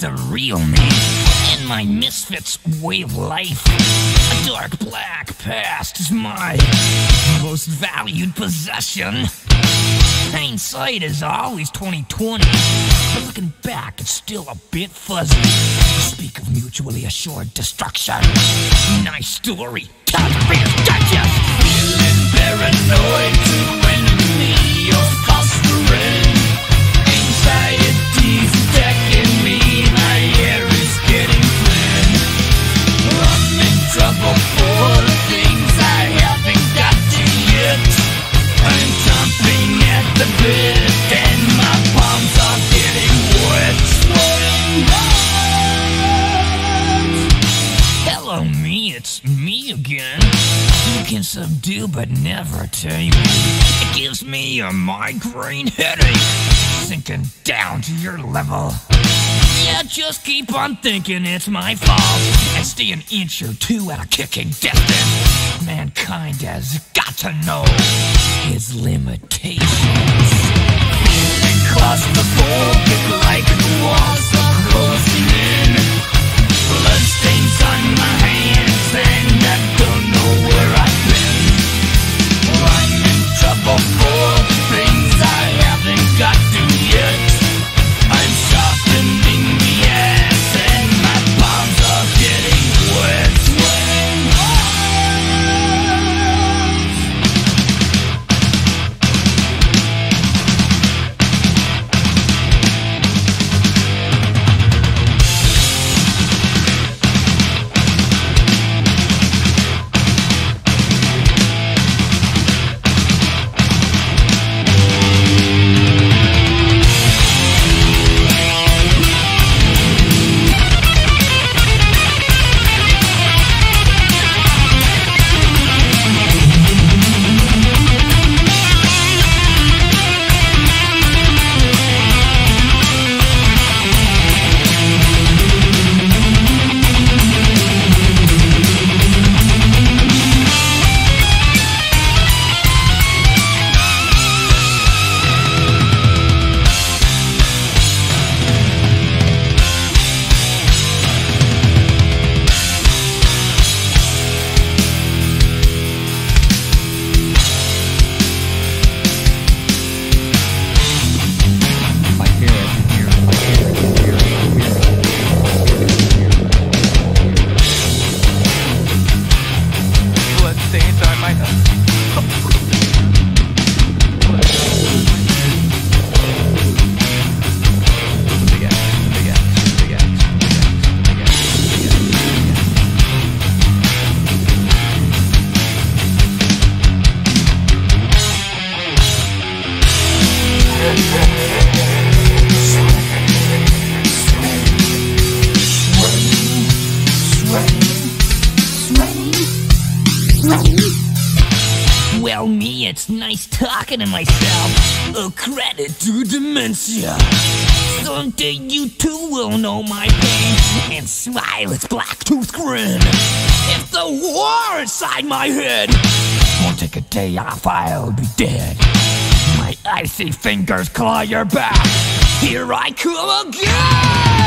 the real me and my misfits way of life. A dark black past is my most valued possession. Hindsight is always 20/20, but looking back it's still a bit fuzzy. Speak of mutually assured destruction. Nice story, time for your digest. Feeling paranoid to enemy or fostering. Anxiety's attacking me, my air is getting thin. I'm in trouble for the things I haven't got to yet. I'm chomping at the bit and my palms are getting wet. Hello me, it's me again. You can subdue but never tame. It gives me a migraine headache, sinking down to your level. Yeah, just keep on thinking it's my fault and stay an inch or two at a kicking distance. Mankind has got to know his limitations. Feeling claustrophobic like the walls are closing in. Bloodstains on my hands and I don't know where I've been. I'm in trouble for the things I haven't got to yet. I'm sharpening the ass and my palms are getting wet. Well, me, it's nice talking to myself. A credit to dementia. Someday you too will know my pain and smile its black-toothed grin. If the war inside my head won't take a day off, I'll be dead. My icy fingers claw your back. Here I come again!